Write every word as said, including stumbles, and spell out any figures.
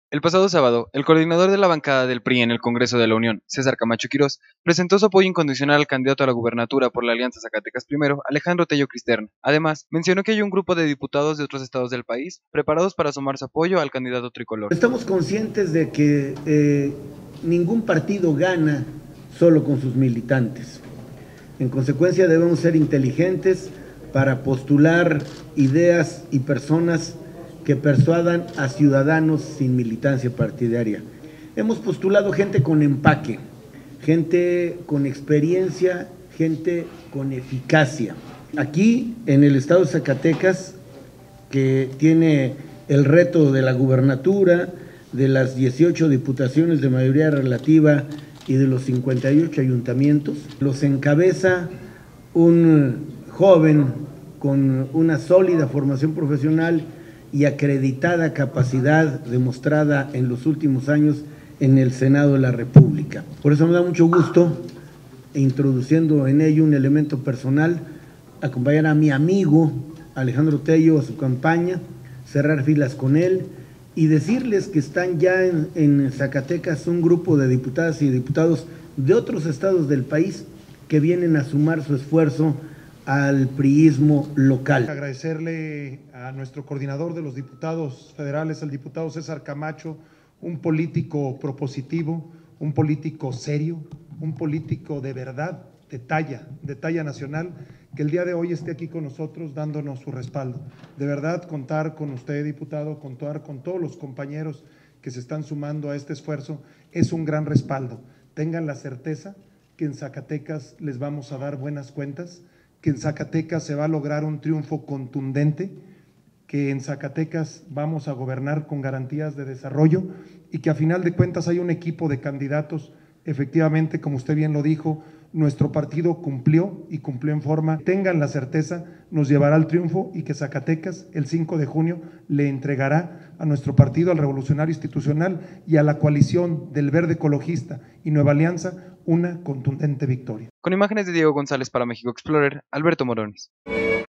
El pasado sábado, el coordinador de la bancada del P R I en el Congreso de la Unión, César Camacho Quirós, presentó su apoyo incondicional al candidato a la gubernatura por la Alianza Zacatecas Primero, Alejandro Tello Cristerna. Además, mencionó que hay un grupo de diputados de otros estados del país preparados para sumar su apoyo al candidato tricolor. Estamos conscientes de que eh, ningún partido gana solo con sus militantes. En consecuencia, debemos ser inteligentes para postular ideas y personas que persuadan a ciudadanos sin militancia partidaria. Hemos postulado gente con empaque, gente con experiencia, gente con eficacia. Aquí, en el estado de Zacatecas, que tiene el reto de la gubernatura, de las dieciocho diputaciones de mayoría relativa y de los cincuenta y ocho ayuntamientos, los encabeza un joven con una sólida formación profesional y acreditada capacidad demostrada en los últimos años en el Senado de la República. Por eso me da mucho gusto, introduciendo en ello un elemento personal, acompañar a mi amigo Alejandro Tello a su campaña, cerrar filas con él y decirles que están ya en, en Zacatecas un grupo de diputadas y diputados de otros estados del país que vienen a sumar su esfuerzo al priismo local. Agradecerle a nuestro coordinador de los diputados federales, al diputado César Camacho, un político propositivo, un político serio, un político de verdad, de talla, de talla nacional, que el día de hoy esté aquí con nosotros dándonos su respaldo. De verdad, contar con usted, diputado, contar con todos los compañeros que se están sumando a este esfuerzo, es un gran respaldo. Tengan la certeza que en Zacatecas les vamos a dar buenas cuentas, que en Zacatecas se va a lograr un triunfo contundente, que en Zacatecas vamos a gobernar con garantías de desarrollo y que a final de cuentas hay un equipo de candidatos. Efectivamente, como usted bien lo dijo, nuestro partido cumplió y cumplió en forma. Tengan la certeza, nos llevará al triunfo y que Zacatecas el cinco de junio le entregará a nuestro partido, al Revolucionario Institucional y a la coalición del Verde Ecologista y Nueva Alianza una contundente victoria. Con imágenes de Diego González para México Explorer, Alberto Morones.